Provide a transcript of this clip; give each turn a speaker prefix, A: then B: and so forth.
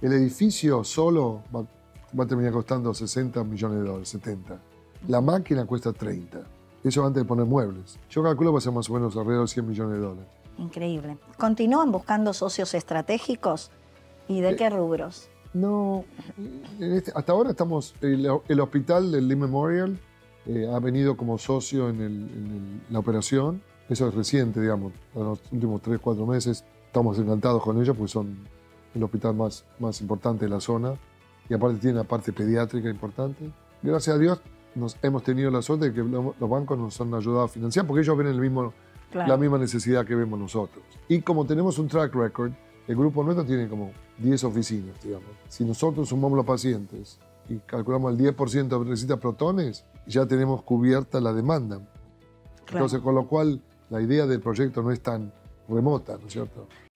A: El edificio solo va a terminar costando 60 millones de dólares, 70. La máquina cuesta 30. Eso antes de poner muebles. Yo calculo que va a ser más o menos alrededor de 100 millones de dólares.
B: Increíble. ¿Continúan buscando socios estratégicos? ¿Y de qué rubros?
A: No, hasta ahora estamos, el hospital del Lee Memorial ha venido como socio en la operación. Eso es reciente, digamos, en los últimos 3, 4 meses. Estamos encantados con ellos porque son el hospital más importante de la zona y aparte tiene una parte pediátrica importante. Gracias a Dios hemos tenido la suerte de que los bancos nos han ayudado a financiar porque ellos ven la misma necesidad que vemos nosotros. Y como tenemos un track record, el grupo nuestro tiene como 10 oficinas, digamos. Si nosotros sumamos los pacientes y calculamos el 10% que necesita protones, ya tenemos cubierta la demanda. Entonces, con lo cual, la idea del proyecto no es tan remota, ¿no es cierto?